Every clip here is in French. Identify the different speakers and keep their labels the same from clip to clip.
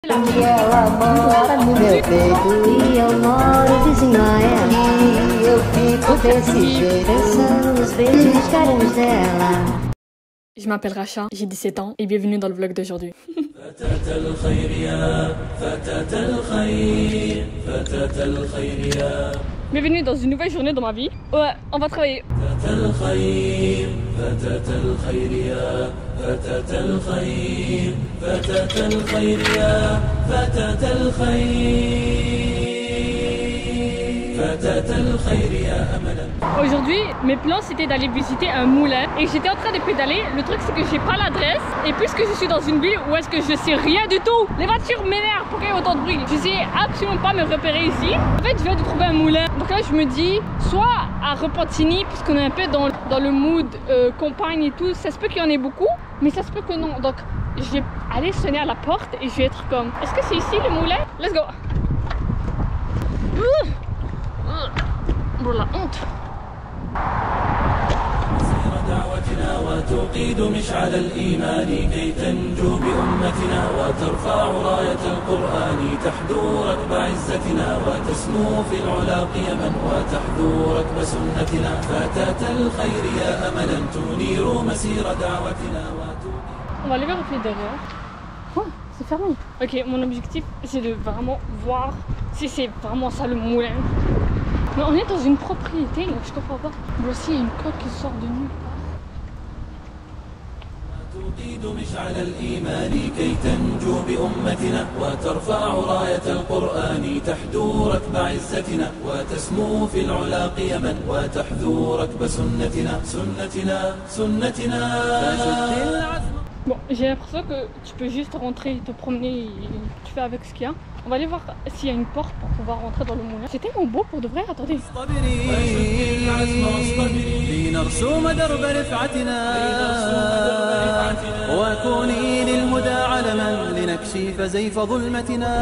Speaker 1: E ela mora no meu peito e eu moro vizinho a ela. E eu fico desse jeito pensando nos beijos carinhos dela.
Speaker 2: Je m'appelle Racha, j'ai 17 ans et bienvenue dans le vlog d'aujourd'hui. Bienvenue dans une nouvelle journée dans ma vie. Ouais, on va travailler. Aujourd'hui, mes plans c'était d'aller visiter un moulin et j'étais en train de pédaler. Le truc c'est que j'ai pas l'adresse et puisque je suis dans une ville où est-ce que je sais rien du tout, les voitures m'énervent, pourquoi il y a autant de bruit? Je sais absolument pas me repérer ici. En fait, je viens de trouver un moulin. Donc là, je me dis soit à Repentigny puisqu'on est un peu dans le mood campagne et tout. Ça se peut qu'il y en ait beaucoup, mais ça se peut que non. Donc je vais aller sonner à la porte et je vais être comme, est-ce que c'est ici le moulin? Let's go. Bro, la honte.
Speaker 3: وتوقيد مشعل الإيمان كي تنجو بأمتنا وترفع راية القرآن تحدو ركب عزتنا وتسمو في العلا قيما وتحدو ركب سنتنا فتاة الخير يا أملا تنير مسير دعوتنا.
Speaker 2: On va aller vérifier derrière. Oh, c'est fermé. Ok, mon objectif c'est de vraiment voir si c'est vraiment ça le moulin. Mais on est dans une propriété, donc je comprends pas. Voici une coque qui sort de nulle part.
Speaker 3: توقيد مشعل الإيمان كي تنجو بأمتنا وترفع راية القرآن تحدو ركب عزتنا وتسمو في العلا قيما وتحذو ركب سنتنا سنتنا سنتنا.
Speaker 2: Bon, j'ai l'impression que tu peux juste rentrer, te promener et tu fais avec ce qu'il y a. On va aller voir s'il y a une porte pour pouvoir rentrer dans le moulin. C'est tellement beau pour de vrai, attendez.
Speaker 3: لنرسوم درب رفعتنا وكوني للهدى علما لنكشف زيف ظلمتنا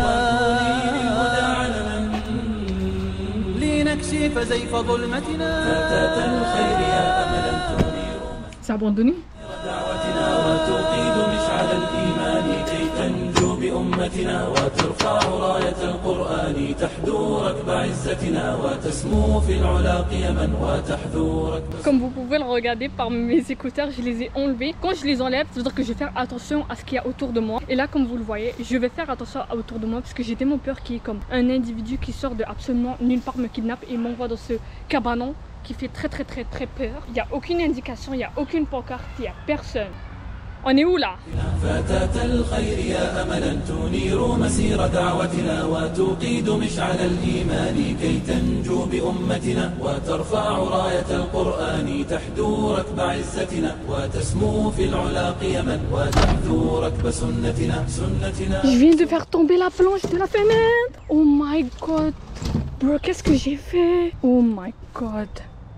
Speaker 3: لنكشف زيف ظلمتنا فتاة الخير يا أملا تنير.
Speaker 2: C'est abandonné.
Speaker 3: دعوتنا وتوقيد مشعل الإيمان كي تنجو بأمتنا وترفع راية القرآن تحدو ركب عزتنا وتسمو في العلا قيما وتحذو ركب.
Speaker 2: Comme vous pouvez le regarder par mes écouteurs, je les ai enlevés. Quand je les enlève, ça veut dire que je vais faire attention à ce qu'il y a autour de moi. Et là, comme vous le voyez, je vais faire attention autour de moi parce que j'ai tellement peur qu'il y ait comme un individu qui sort de absolument nulle part, me kidnappe et m'envoie dans ce cabanon qui fait très peur. Il n'y a aucune indication, il n'y a aucune pancarte, il n'y a personne. On est où là?
Speaker 3: فتاة الخير يا أملا تنير مسير دعوتنا وتوقيد مشعل الإيمان كي تنجو بأمتنا وترفع راية القرآن تحدو ركب عزتنا وتسمو في العلا قيما وتحذو ركب سنتنا سنتنا.
Speaker 2: Je viens de faire tomber la planche de la fenêtre. Oh my god. Bro, qu'est-ce que j'ai fait? Oh my god.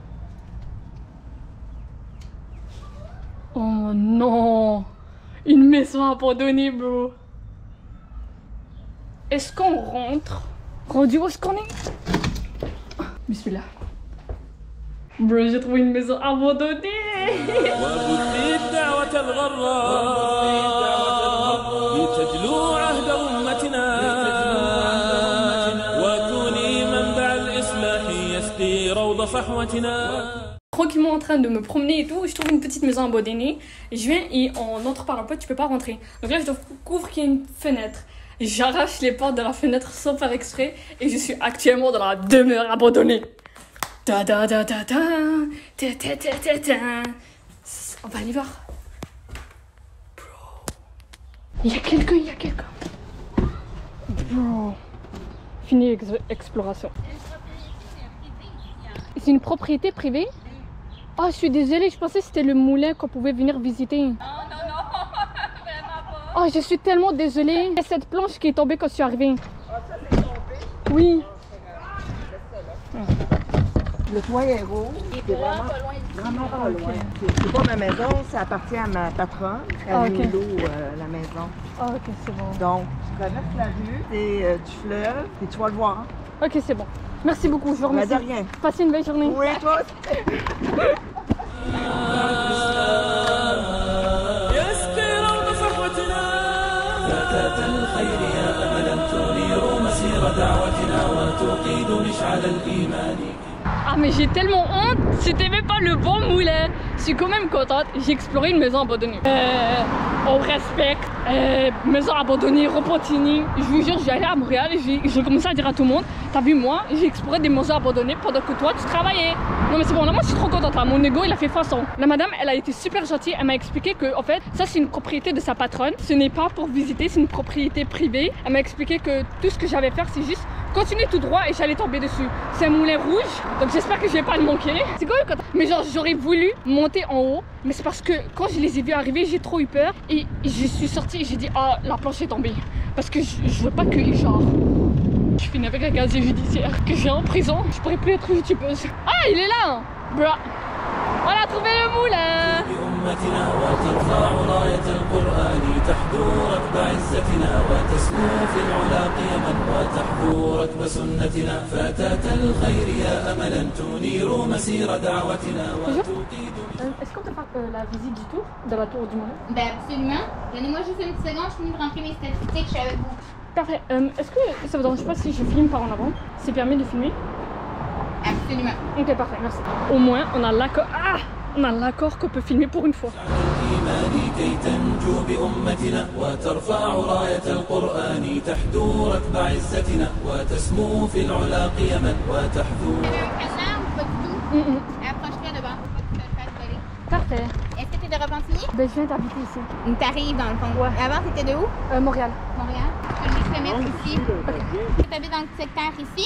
Speaker 2: Oh non. Une maison abandonnée, bro. Est-ce qu'on rentre? Rendu où est-ce qu'on est? Bismillah. Bro, j'ai trouvé une maison abandonnée. Tranquillement en train de me promener et tout, je trouve une petite maison abandonnée. Je viens et on entre par la porte, tu peux pas rentrer. Donc là je découvre qu'il y a une fenêtre. J'arrache les portes de la fenêtre sans faire exprès et je suis actuellement dans la demeure abandonnée. Ta ta ta ta ta ta ta ta ta ta. On va aller voir. Bro. Il y a quelqu'un. Bro. Fini exploration. C'est une propriété privée? Oh, je suis désolée, je pensais que c'était le moulin qu'on pouvait venir visiter. Non, vraiment pas. Oh, je suis tellement désolée. Il y a cette planche qui est tombée quand je suis arrivée.
Speaker 4: Ah, ça c'est tombé?
Speaker 2: Oui.
Speaker 4: Le toit est rouge. C'est vraiment pas loin. C'est pas ma maison, ça appartient à ma patronne. Elle loue la maison.
Speaker 2: Ah, ok, c'est bon.
Speaker 4: Donc, tu traverses la rue, c'est du fleuve, et tu vas le voir. Hein?
Speaker 2: Ok, c'est bon. Merci beaucoup, je vous remercie.
Speaker 4: De rien.
Speaker 2: Passez une belle journée.
Speaker 4: Oui, toi aussi.
Speaker 3: فتاة الخير يا وتوقد مشعل الإيمان.
Speaker 2: Ah mais j'ai tellement honte, c'était même pas le bon moulin. Je suis quand même contente, j'ai exploré une maison abandonnée. On respecte, maison abandonnée, Repentigny. Je vous jure, j'ai allé à Montréal et j'ai commencé à dire à tout le monde, t'as vu moi, j'ai exploré des maisons abandonnées pendant que toi tu travaillais. Non mais c'est bon, là moi je suis trop contente, là. Mon ego il a fait façon. La madame elle a été super gentille, elle m'a expliqué que en fait ça c'est une propriété de sa patronne, ce n'est pas pour visiter, c'est une propriété privée. Elle m'a expliqué que tout ce que j'avais à faire c'est juste continuer tout droit et j'allais tomber dessus. C'est un moulin rouge, donc j'espère que je vais pas le manquer. C'est quoi quand... Mais genre j'aurais voulu monter en haut, mais c'est parce que quand je les ai vus arriver, j'ai trop eu peur et je suis sortie et j'ai dit ah la planche est tombée. Parce que je veux pas que genre je finis avec un casier judiciaire, que je vais en prison, je pourrais plus être youtubeuse. Ah il est là, bra. On a trouvé le moulin.
Speaker 3: بأمتنا وترفع راية القرآن تحدو ركب عزتنا وتسمو في العلا قيما وتحدو ركب سنتنا فتاة الخير يا أملا تنير مسير دعوتنا وتقيد.
Speaker 2: Est-ce qu'on peut faire la visite du tour de la tour du moulin?
Speaker 5: Ben absolument. Donnez-moi juste une petite seconde, je finis de rentrer mes statistiques, je suis avec vous.
Speaker 2: Parfait. Est-ce que ça vous dérange pas si je filme par en avant? C'est permis de filmer?
Speaker 5: Absolument.
Speaker 2: Ok, parfait, merci. Au moins, on a l'accord. Ah! On a l'accord qu'on peut filmer pour une fois.
Speaker 3: الإيمان كي تنجو بأمتنا وترفع راية القرآن تحدو ركب عزتنا وتسمو في العلا قيما وتحذو.
Speaker 5: Pas du tout. Approche-toi devant pour pas que tu te fasses voler.
Speaker 2: Parfait.
Speaker 5: Est-ce que tu es de Repentigny?
Speaker 2: Ben, je viens d'habiter ici.
Speaker 5: Ou t'arrives dans le fond?
Speaker 2: Ouais.
Speaker 5: Avant, t'étais de où?
Speaker 2: Montréal.
Speaker 5: Montréal. Je peux juste le mettre ici. Okay. Tu habites dans le secteur ici?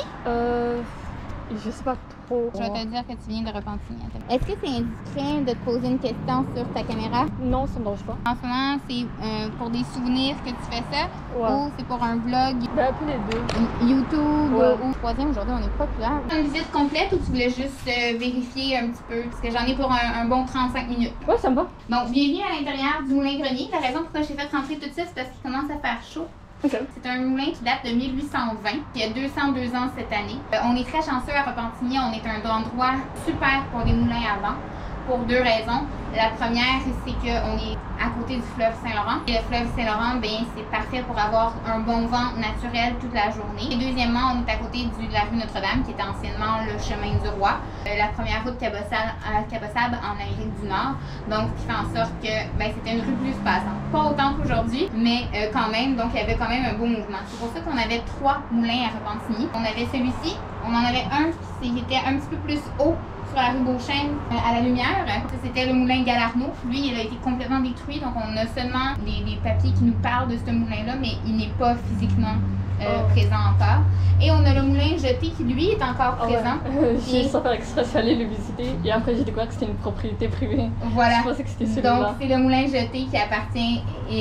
Speaker 2: Je sais pas trop.
Speaker 5: Je vais te dire que tu viens de Repentigny. Est-ce que c'est indiscret de te poser une question sur ta caméra?
Speaker 2: Non, ça me dérange pas.
Speaker 5: En ce moment, c'est pour des souvenirs que tu fais ça?
Speaker 2: Ouais.
Speaker 5: Ou c'est pour un vlog?
Speaker 2: Ben, un peu les deux.
Speaker 5: YouTube
Speaker 2: Ouais.
Speaker 5: ou troisième, aujourd'hui on est populaire. Une visite complète ou tu voulais juste vérifier un petit peu? Parce que j'en ai pour un bon 35 minutes.
Speaker 2: Ouais, ça me va.
Speaker 5: Donc, bienvenue à l'intérieur du Moulin-Grenier. La raison pourquoi je t'ai fait rentrer tout ça, c'est parce qu'il commence à faire chaud.
Speaker 2: Ok.
Speaker 5: C'est un moulin qui date de 1820, qui a 202 ans cette année. On est très chanceux à Repentigny, on est un endroit super pour des moulins à vent, pour deux raisons. La première, c'est qu'on est à côté du fleuve Saint-Laurent. Et le fleuve Saint-Laurent, ben, c'est parfait pour avoir un bon vent naturel toute la journée. Et deuxièmement, on est à côté de la rue Notre-Dame, qui était anciennement le chemin du roi, la première route cabossable en Amérique du Nord. Donc, ce qui fait en sorte que ben, c'était une rue plus passante. Pas autant qu'aujourd'hui, mais quand même. Donc, il y avait quand même un beau mouvement. C'est pour ça qu'on avait 3 moulins à Repentigny. On avait celui-ci, on en avait un qui était un petit peu plus haut, sur la rue Beauchesne à la lumière. C'était le moulin Galarno. Lui, il a été complètement détruit, donc on a seulement les papiers qui nous parlent de ce moulin-là, mais il n'est pas physiquement présent encore. Et on a le moulin Jeté qui, lui, est encore présent.
Speaker 2: J'ai sans faire exprès, je suis allée le visiter et après j'ai découvert que c'était une propriété privée.
Speaker 5: Voilà.
Speaker 2: Je pensais que c'était celui-là.
Speaker 5: Donc, c'est le moulin Jeté qui appartient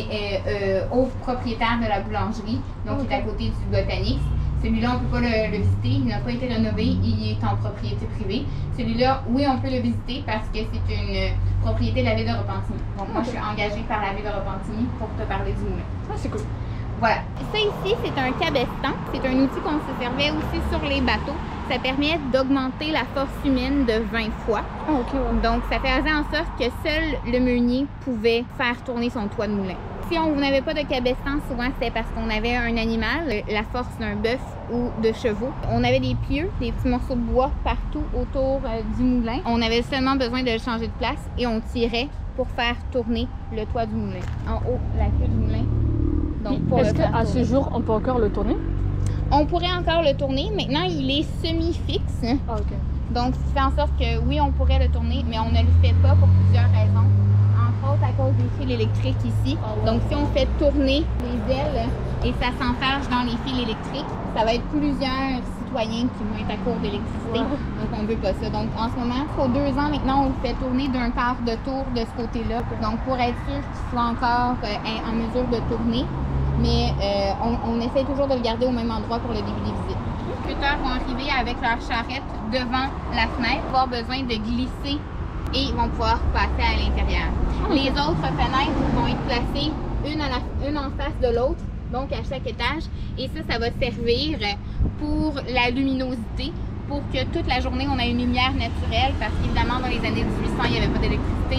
Speaker 5: au propriétaire de la boulangerie, donc qui est à côté du Botanique. Celui-là, on ne peut pas le visiter, il n'a pas été rénové, il est en propriété privée. Celui-là, oui, on peut le visiter parce que c'est une propriété de la ville de Repentigny. Donc, moi, je suis engagée par la ville de Repentigny pour te parler du moulin.
Speaker 2: Ah, c'est cool.
Speaker 5: Voilà. Ça ici, c'est un cabestan. C'est un outil qu'on se servait aussi sur les bateaux. Ça permet d'augmenter la force humaine de 20 fois.
Speaker 2: Ah, ok, ouais.
Speaker 5: Donc, ça faisait en sorte que seul le meunier pouvait faire tourner son toit de moulin. Si on n'avait pas de cabestan, souvent c'était parce qu'on avait un animal, la force d'un bœuf ou de chevaux. On avait des pieux, des petits morceaux de bois partout autour du moulin. On avait seulement besoin de le changer de place et on tirait pour faire tourner le toit du moulin. En haut, la queue du moulin. Donc,
Speaker 2: est-ce qu'à ce jour, on peut encore le tourner?
Speaker 5: On pourrait encore le tourner. Maintenant, il est semi-fixe.
Speaker 2: Ah, ok.
Speaker 5: Donc, ce qui fait en sorte que oui, on pourrait le tourner, mais on ne le fait pas pour plusieurs raisons. Entre autres, à cause des fils électriques ici.
Speaker 2: Ah, ouais.
Speaker 5: Donc, si on fait tourner les ailes et ça s'enfarge dans les fils électriques, ça va être plusieurs citoyens qui vont être à court d'électricité.
Speaker 2: Ouais.
Speaker 5: Donc, on ne veut pas ça. Donc, en ce moment, pour 2 ans maintenant, on le fait tourner d'un quart de tour de ce côté-là. Donc, pour être sûr qu'il soit encore en mesure de tourner. Mais on essaie toujours de le garder au même endroit pour le début des visites. Les scooter vont arriver avec leur charrette devant la fenêtre, ils vont avoir besoin de glisser et ils vont pouvoir passer à l'intérieur. Les autres fenêtres vont être placées une en face de l'autre, donc à chaque étage. Et ça va servir pour la luminosité, pour que toute la journée on ait une lumière naturelle, parce qu'évidemment dans les années 1800 il n'y avait pas d'électricité.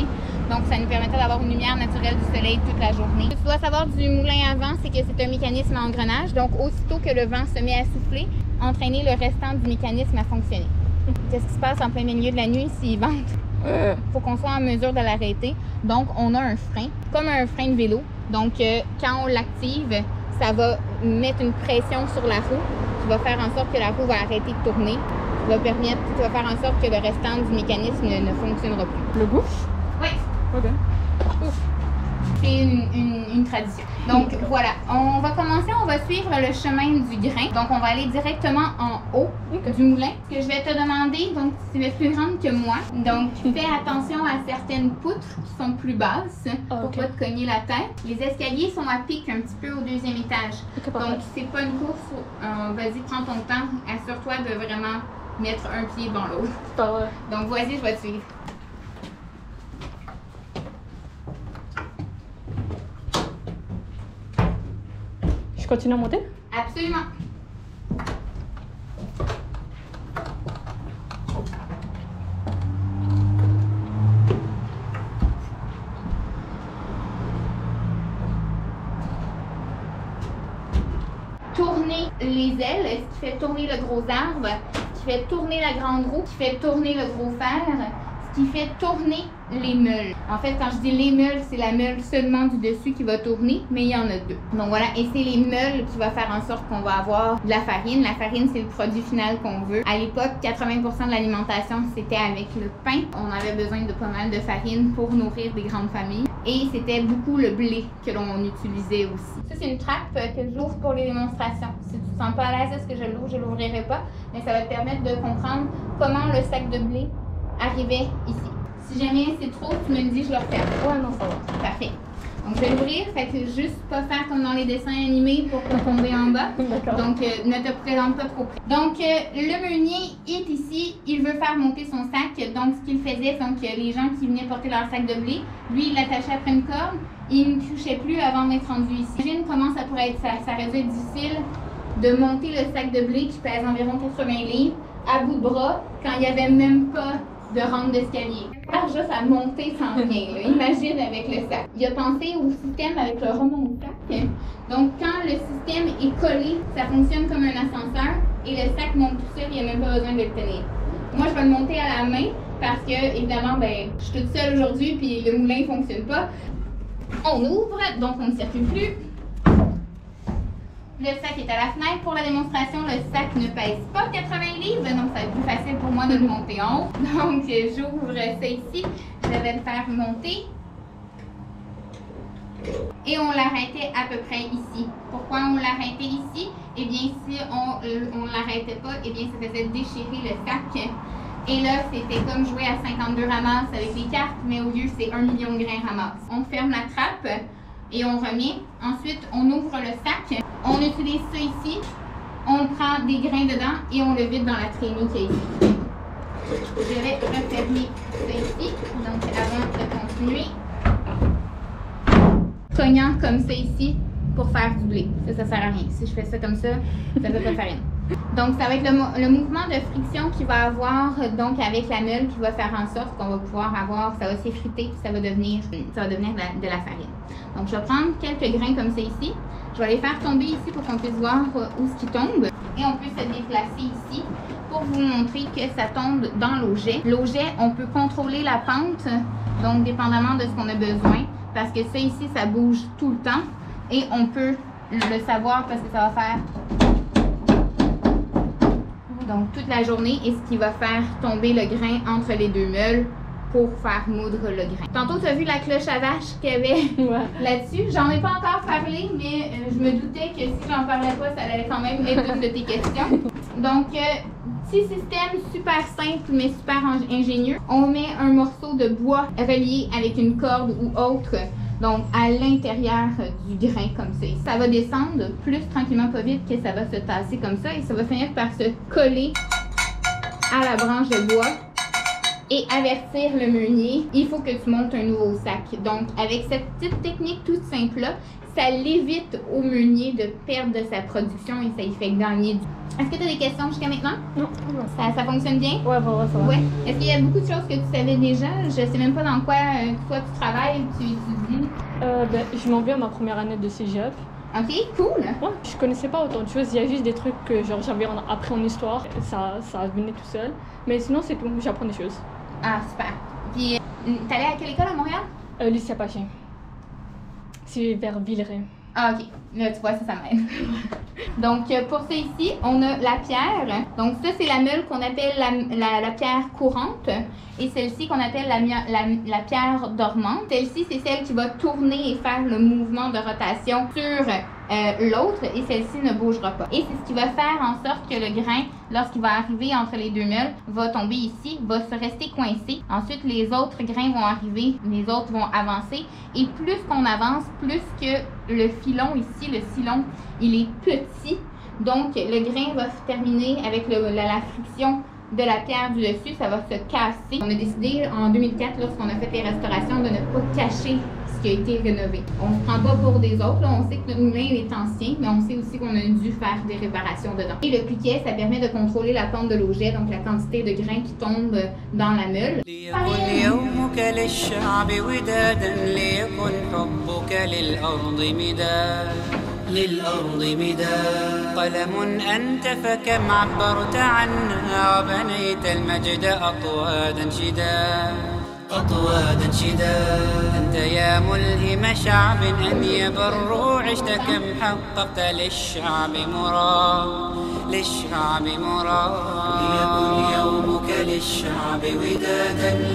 Speaker 5: Donc, ça nous permettait d'avoir une lumière naturelle du soleil toute la journée. Ce que tu dois savoir du moulin à vent, c'est que c'est un mécanisme à engrenage. Donc, aussitôt que le vent se met à souffler, entraîner le restant du mécanisme à fonctionner. Qu'est-ce qui se passe en plein milieu de la nuit s'il vente? Il faut qu'on soit en mesure de l'arrêter. Donc, on a un frein, comme un frein de vélo. Donc, quand on l'active, ça va mettre une pression sur la roue qui va faire en sorte que la roue va arrêter de tourner, qui va faire en sorte que le restant du mécanisme ne fonctionnera plus.
Speaker 2: Le gauche?
Speaker 5: Oui.
Speaker 2: Ok.
Speaker 5: C'est une tradition. Donc voilà, on va commencer, on va suivre le chemin du grain. Donc on va aller directement en haut du moulin. Ce que je vais te demander, donc tu es plus grande que moi, donc fais attention à certaines poutres qui sont plus basses pour pas te cogner la tête. Les escaliers sont à pic un petit peu au deuxième étage. Donc c'est pas une course, vas-y prends ton temps, assure-toi de vraiment mettre un pied devant l'autre. Donc vas-y, je vais te suivre.
Speaker 2: Je continue à monter?
Speaker 5: Absolument. Tourner les ailes, ce qui fait tourner le gros arbre, ce qui fait tourner la grande roue, ce qui fait tourner le gros fer, ce qui fait tourner les meules. En fait, quand je dis les meules, c'est la meule seulement du dessus qui va tourner, mais il y en a deux. Donc voilà, et c'est les meules qui va faire en sorte qu'on va avoir de la farine. La farine, c'est le produit final qu'on veut. À l'époque, 80% de l'alimentation, c'était avec le pain. On avait besoin de pas mal de farine pour nourrir des grandes familles. Et c'était beaucoup le blé que l'on utilisait aussi. Ça, c'est une trappe que j'ouvre pour les démonstrations. Si tu te sens pas à l'aise, est-ce que je l'ouvre? Je l'ouvrirai pas. Mais ça va te permettre de comprendre comment le sac de blé arrivait ici. Si jamais c'est trop, tu me le dis, je le referme.
Speaker 2: Ouais, non, ça va.
Speaker 5: Parfait. Donc, je vais l'ouvrir, fait que juste pas faire comme dans les dessins animés pour pas tomber en bas. Donc, ne te présente pas trop près. Donc, le meunier est ici, il veut faire monter son sac. Donc, ce qu'il faisait, donc, les gens qui venaient porter leur sac de blé, lui, il l'attachait après une corde, il ne touchait plus avant d'être rendu ici. Imagine comment ça pourrait être, ça aurait dû être difficile de monter le sac de blé qui pèse environ 80 livres à bout de bras quand il n'y avait même pas de rampe d'escalier. Juste à monter sans rien, là. Imagine avec le sac. Il a pensé au système avec le remonte-sac. Donc, quand le système est collé, ça fonctionne comme un ascenseur et le sac monte tout seul, il n'y a même pas besoin de le tenir. Moi, je vais le monter à la main parce que, évidemment, ben, je suis toute seule aujourd'hui puis le moulin ne fonctionne pas. On ouvre, donc on ne circule plus. Le sac est à la fenêtre. Pour la démonstration, le sac ne pèse pas 80 livres, donc ça va être plus facile pour moi de le monter en haut. Donc, j'ouvre ça ici. Je vais le faire monter. Et on l'arrêtait à peu près ici. Pourquoi on l'arrêtait ici? Eh bien, si on ne l'arrêtait pas, eh bien, ça faisait déchirer le sac. Et là, c'était comme jouer à 52 ramasses avec les cartes, mais au lieu, c'est 1 million de grains ramasses. On ferme la trappe et on remet. Ensuite, on ouvre le sac. On utilise ça ici. On prend des grains dedans et on le vide dans la trémie qui est ici. Je vais refermer ça ici. Donc, avant de continuer, cognant comme ça ici pour faire du blé. Ça sert à rien. Si je fais ça comme ça, ça ne peut pas faire rien. Donc, ça va être le mouvement de friction qu'il va avoir donc avec la meule qui va faire en sorte qu'on va pouvoir avoir, ça va s'effriter puis ça va devenir de la farine. Donc, je vais prendre quelques grains comme ça ici. Je vais les faire tomber ici pour qu'on puisse voir où ce qui tombe. Et on peut se déplacer ici pour vous montrer que ça tombe dans l'auget. L'auget, on peut contrôler la pente, donc dépendamment de ce qu'on a besoin, parce que ça ici, ça bouge tout le temps. Et on peut le savoir parce que ça va faire donc toute la journée et ce qui va faire tomber le grain entre les deux meules pour faire moudre le grain. Tantôt, tu as vu la cloche à vache qu'il y avait là-dessus. J'en ai pas encore parlé, mais je me doutais que si j'en parlais pas, ça allait quand même être une de tes questions. Donc, petit système super simple, mais super ingénieux. On met un morceau de bois relié avec une corde ou autre, donc à l'intérieur du grain comme ça. Ça va descendre plus tranquillement, pas vite, que ça va se tasser comme ça et ça va finir par se coller à la branche de bois et avertir le meunier, il faut que tu montes un nouveau sac. Donc, avec cette petite technique toute simple-là, ça l'évite au meunier de perdre de sa production et ça lui fait gagner du. Est-ce que tu as des questions jusqu'à maintenant?
Speaker 2: Non.
Speaker 5: Ça fonctionne bien?
Speaker 2: Ouais, ça va.
Speaker 5: Ouais. Est-ce qu'il y a beaucoup de choses que tu savais déjà? Je sais même pas dans quoi toi tu travailles, tu étudies.
Speaker 2: Je m'en viens à ma première année de cégep.
Speaker 5: Ok, cool.
Speaker 2: Ouais, je connaissais pas autant de choses. Il y a juste des trucs que genre j'avais appris en histoire. Ça venait tout seul. Mais sinon, c'est tout. J'apprends des choses.
Speaker 5: Ah, super. Puis, t'allais à quelle école à Montréal?
Speaker 2: Lycée Apache. C'est vers Villeray.
Speaker 5: Ah, ok. Là, tu vois, ça m'aide. Donc, pour ça ici, on a la pierre. Donc, ça, c'est la meule qu'on appelle la pierre courante. Et celle-ci qu'on appelle la pierre dormante. Celle-ci, c'est celle qui va tourner et faire le mouvement de rotation sur l'autre. Et celle-ci ne bougera pas. Et c'est ce qui va faire en sorte que le grain, lorsqu'il va arriver entre les deux meules, va tomber ici, va se rester coincé. Ensuite, les autres grains vont arriver, les autres vont avancer. Et plus qu'on avance, plus que le filon ici, le silon, il est petit. Donc, le grain va se terminer avec la friction de la pierre du dessus, ça va se casser. On a décidé en 2004, lorsqu'on a fait les restaurations, de ne pas cacher ce qui a été rénové. On ne se prend pas pour des autres. Là, on sait que notre moulin est ancien, mais on sait aussi qu'on a dû faire des réparations dedans. Et le cliquet, ça permet de contrôler la pente de l'auget, donc la quantité de grains qui tombent dans la meule.
Speaker 6: للأرض مداد قلم أنت فكم عبرت عنها وبنيت المجد أطوادا شداد أنت يا ملهم شعب أن يبروا عشت كم حققت للشعب مراد ليكن يومك للشعب ودادا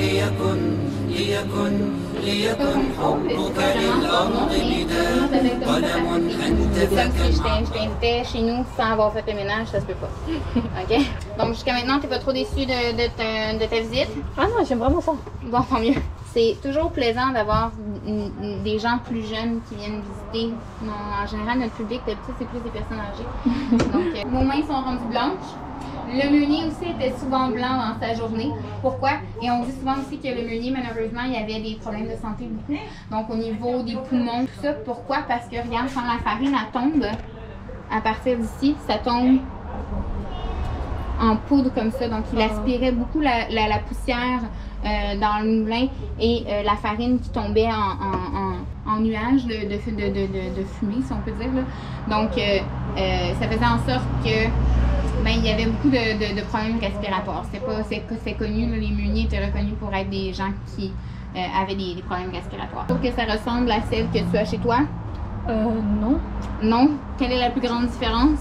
Speaker 6: ليكن حبك للأرض مداد قلم أنت
Speaker 5: Comme si je t'invitais chez nous sans avoir fait le ménage, ça se peut pas. OK? Donc jusqu'à maintenant, t'es pas trop déçu de ta visite?
Speaker 2: Ah non, j'aime vraiment ça.
Speaker 5: Bon, tant mieux. C'est toujours plaisant d'avoir des gens plus jeunes qui viennent visiter. En général, notre public, d'habitude, c'est plus des personnes âgées. Donc, nos mains sont rendues blanches. Le meunier aussi était souvent blanc dans sa journée. Pourquoi? Et on dit souvent aussi que le meunier, malheureusement, il y avait des problèmes de santé beaucoup. Donc, au niveau des poumons, tout ça. Pourquoi? Parce que, regarde, quand la farine, elle tombe, à partir d'ici, ça tombe en poudre comme ça. Donc, il aspirait beaucoup la poussière dans le moulin et la farine qui tombait en nuages de fumée, si on peut dire. Là. Donc, ça faisait en sorte que il y avait beaucoup de problèmes respiratoires. C'est connu, là, les meuniers étaient reconnus pour être des gens qui avaient des problèmes respiratoires. Pour que ça ressemble à celle que tu as chez toi?
Speaker 2: Non.
Speaker 5: Non? Quelle est la plus grande différence?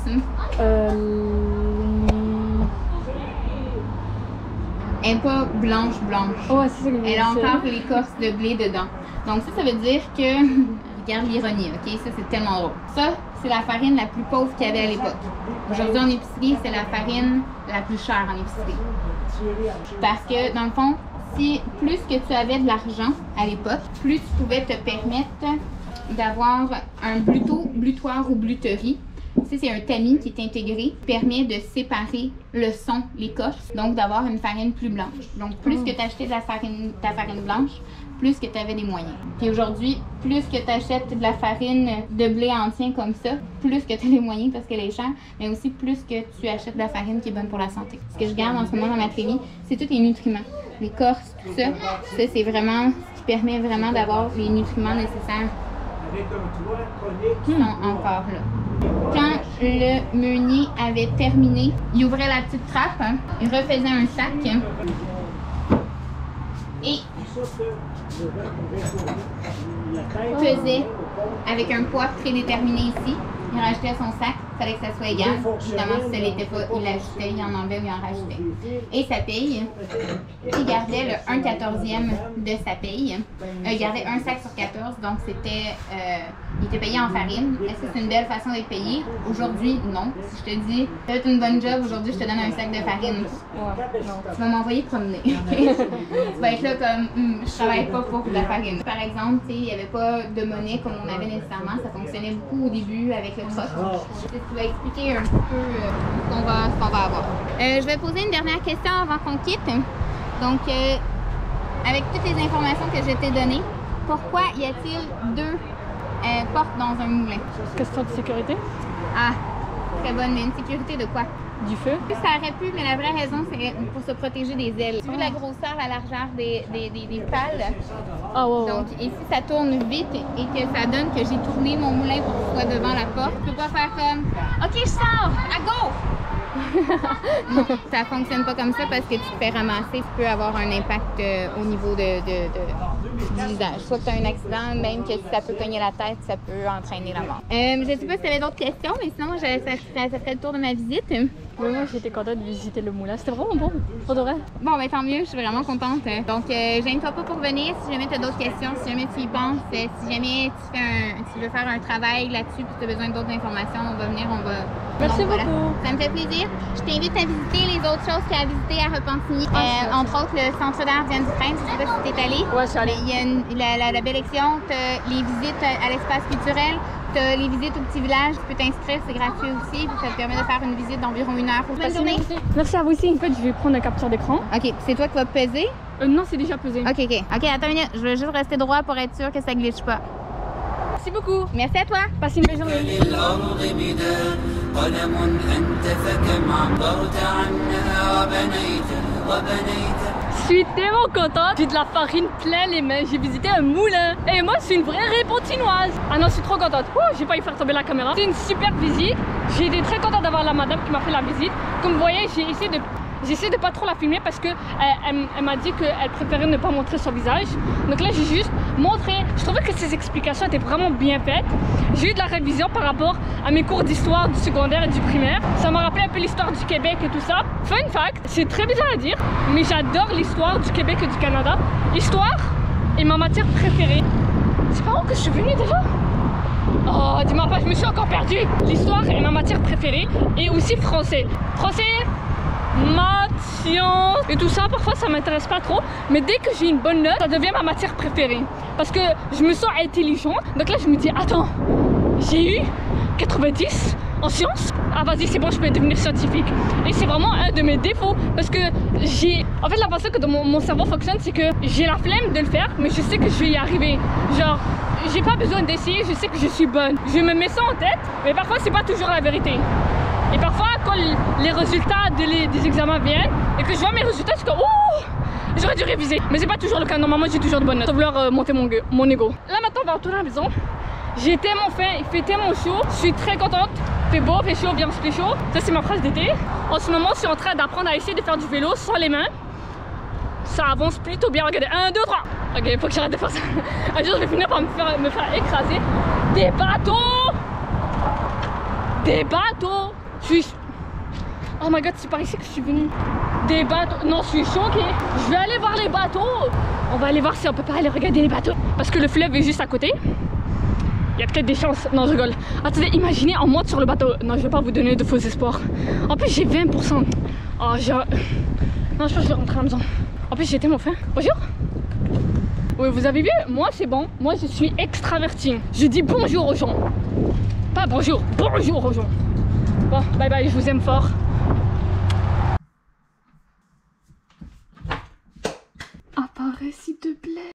Speaker 5: Elle n'est pas blanche.
Speaker 2: Oh, c'est ça que
Speaker 5: elle a encore l'écorce de blé dedans. Donc ça veut dire que... Regarde l'ironie, OK? Ça, c'est tellement drôle. Ça, c'est la farine la plus pauvre qu'il y avait à l'époque. Aujourd'hui, en épicerie, c'est la farine la plus chère en épicerie. Parce que, dans le fond, si plus que tu avais de l'argent à l'époque, plus tu pouvais te permettre d'avoir un blutoir ou bluterie. Ça, c'est un tamis qui est intégré, qui permet de séparer le son, l'écorce, donc d'avoir une farine plus blanche. Donc, plus que tu achetais ta farine blanche, plus que tu avais des moyens. Puis aujourd'hui, plus que tu achètes de la farine de blé entier comme ça, plus que tu as les moyens parce qu'elle est chère, mais aussi plus que tu achètes de la farine qui est bonne pour la santé. Ce que je garde en ce moment dans ma trémie, c'est tous les nutriments. L'écorce, tout ça, c'est vraiment ce qui permet vraiment d'avoir les nutriments nécessaires qui sont encore là. Quand le meunier avait terminé, il ouvrait la petite trappe, il refaisait un sac et pesait avec un poids prédéterminé ici. Il rajoutait son sac, il fallait que ça soit égal. Évidemment, si ça l'était pas, il l'ajustait, il en enlevait ou il en rajoutait. Et sa paye, il gardait le 1/14e de sa paye. Il gardait un sac sur 14, donc c'était, il était payé en farine. Est-ce que c'est une belle façon d'être payé? Aujourd'hui, non. Si je te dis, tu as une bonne job, aujourd'hui, je te donne un sac de farine. Tu vas m'envoyer promener. Tu vas être là comme, je travaille pas pour de la farine. Par exemple, il n'y avait pas de monnaie comme on avait nécessairement. Ça fonctionnait beaucoup au début avec le troc. Tu vas expliquer un peu ce qu'on va avoir. Je vais poser une dernière question avant qu'on quitte. Donc, avec toutes les informations que je t'ai données, pourquoi y a-t-il 2 portes dans un moulin?
Speaker 2: Question de sécurité.
Speaker 5: Ah, très bonne. Mais une sécurité de quoi?
Speaker 2: Du feu.
Speaker 5: Ça aurait pu, mais la vraie raison, c'est pour se protéger des ailes. Tu veux la grosseur, la largeur des pales?
Speaker 2: Ah ouais, ouais.
Speaker 5: Donc, et si ça tourne vite et que ça donne que j'ai tourné mon moulin pour qu'il soit devant la porte, je peux pas faire comme « OK, je sors! À go! » Non, ça fonctionne pas comme ça parce que tu te fais ramasser, tu peux avoir un impact au niveau du visage. Soit que tu as un accident, même que si ça peut cogner la tête, ça peut entraîner la mort. Je sais pas si tu avais d'autres questions, mais sinon, ça ferait le tour de ma visite.
Speaker 2: Oui, moi j'étais contente de visiter le moulin. C'était vraiment bon, pour de vrai.
Speaker 5: Bon, ben tant mieux, je suis vraiment contente. Donc, gêne-toi pas pour venir si jamais tu as d'autres questions, si jamais tu y penses, si jamais tu veux faire un travail là-dessus et tu as besoin d'autres informations, on va venir, on va...
Speaker 2: Merci
Speaker 5: donc,
Speaker 2: beaucoup.
Speaker 5: Voilà. Ça me fait plaisir. Je t'invite à visiter les autres choses qu'il y a à visiter à Repentigny. Entre autres, le centre d'art Diane Dufresne, je sais pas si t'es allé.
Speaker 2: Ouais, je suis allée.
Speaker 5: Mais il y a la belle élection, t'as les visites à l'espace culturel. Tu as les visites au petit village, tu peux t'inscrire, c'est gratuit aussi. Puis ça te permet de faire une visite d'environ 1 heure. Bonne journée.
Speaker 2: Merci à vous aussi. En fait, je vais prendre un capture d'écran.
Speaker 5: OK, c'est toi qui vas peser?
Speaker 2: Non, c'est déjà pesé.
Speaker 5: OK, attends une minute. Je veux juste rester droit pour être sûr que ça glitche pas.
Speaker 2: Merci beaucoup.
Speaker 5: Merci à toi.
Speaker 2: Passez une belle journée. Je suis tellement contente, j'ai de la farine plein les mains, j'ai visité un moulin et moi je suis une vraie Repentignoise. Ah non, je suis trop contente, j'ai failli faire tomber la caméra. C'est une super visite, j'ai été très contente d'avoir la madame qui m'a fait la visite. Comme vous voyez, j'essaie de pas trop la filmer parce que elle m'a dit qu'elle préférait ne pas montrer son visage. Donc là j'ai juste montré, je trouvais que ses explications étaient vraiment bien faites. J'ai eu de la révision par rapport à mes cours d'histoire du secondaire et du primaire. Ça m'a rappelé un peu l'histoire du Québec et tout ça. Fun fact, c'est très bizarre à dire, mais j'adore l'histoire du Québec et du Canada. Histoire est ma matière préférée. C'est par où que je suis venue déjà? Oh, dis-moi pas, je me suis encore perdue. L'histoire est ma matière préférée et aussi français. Français, maths, sciences et tout ça, parfois ça m'intéresse pas trop, mais dès que j'ai une bonne note, ça devient ma matière préférée parce que je me sens intelligent. Donc là je me dis attends, j'ai eu 90 en sciences, ah vas-y c'est bon, je peux devenir scientifique. Et c'est vraiment un de mes défauts parce que en fait la façon que mon cerveau fonctionne, c'est que j'ai la flemme de le faire, mais je sais que je vais y arriver. Genre j'ai pas besoin d'essayer, je sais que je suis bonne. Je me mets ça en tête, mais parfois c'est pas toujours la vérité. Et parfois, quand les résultats des examens viennent et que je vois mes résultats, je suis comme oh, j'aurais dû réviser. Mais c'est pas toujours le cas. Normalement, j'ai toujours de bonnes notes. Sans vouloir monter mon ego. Là, maintenant, on va retourner à la maison. J'ai tellement faim, il fait tellement chaud. Je suis très contente. Il fait beau, il fait chaud, bien il fait chaud. Ça, c'est ma phrase d'été. En ce moment, je suis en train d'apprendre à essayer de faire du vélo sans les mains. Ça avance plutôt bien. Regardez, 1, 2, 3. Ok, il faut que j'arrête de faire ça. Un jour, je vais finir par me faire écraser. Des bateaux! Des bateaux! Oh my god, c'est par ici que je suis venue. Des bateaux. Non, je suis choquée. Je vais aller voir les bateaux. On va aller voir si on peut pas aller regarder les bateaux. Parce que le fleuve est juste à côté. Il y a peut-être des chances. Non, je rigole. Attendez, imaginez, on monte sur le bateau. Non, je vais pas vous donner de faux espoirs. En plus, j'ai 20%. Oh, non, je pense que je vais rentrer à la maison. En plus, j'ai tellement faim. Bonjour. Oui, vous avez vu, moi c'est bon. Moi, je suis extravertie. Je dis bonjour aux gens. Pas bonjour, bonjour aux gens. Bon, bye bye, je vous aime fort. Apparaît s'il te